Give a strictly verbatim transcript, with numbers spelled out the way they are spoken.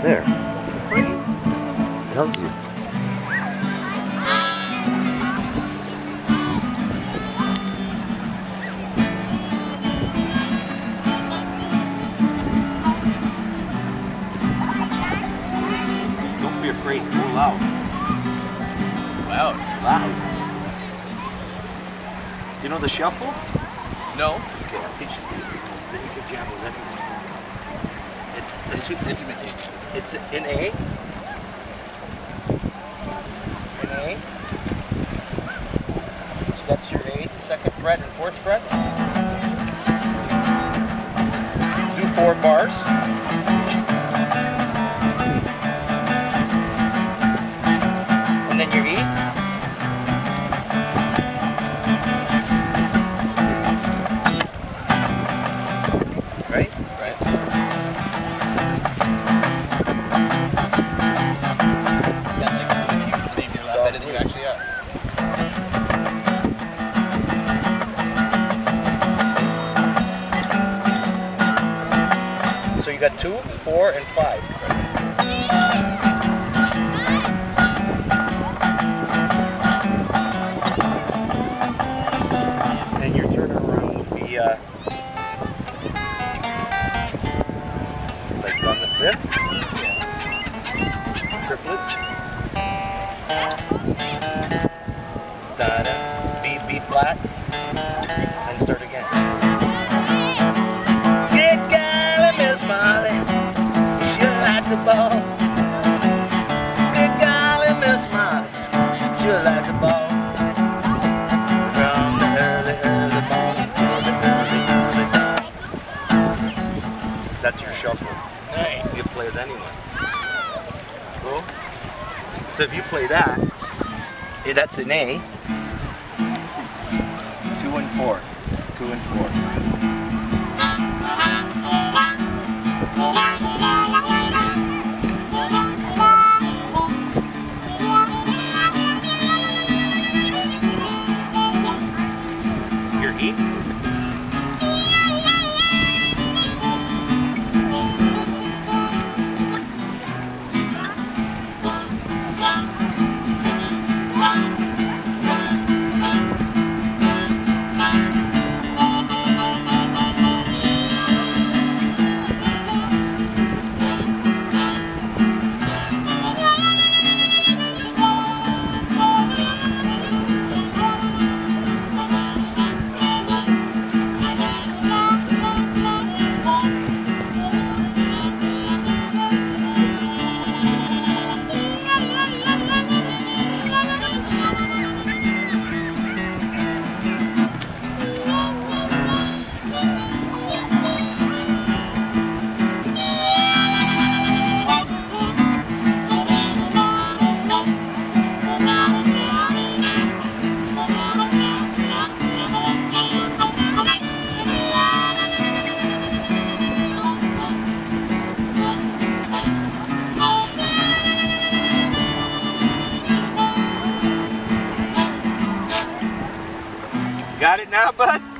There. Tells you. Don't be afraid. Go loud. Loud. Loud. You know the shuffle? No. Okay, I'll teach you. Then you can jam with anyone. It's the two. Intimately. It's in A. In A. So that's your eighth, second fret, and fourth fret. Do four bars. And then your E. Right? Right. Yeah, like if you believe you're a lot better than you actually are. So you got two, four, and five. And your turnaround would be uh, like on the fifth. Triplets. Da da. B B flat. And start again. Good golly, Miss Molly, she like the ball. Good golly, Miss Molly, she like the ball. From the early, early morning to the early, early dawn. That's your shuffle. Nice. You can play with anyone. Cool. So if you play that, eh, that's an A. Two and four. Two and four. Your E. Got it now, bud?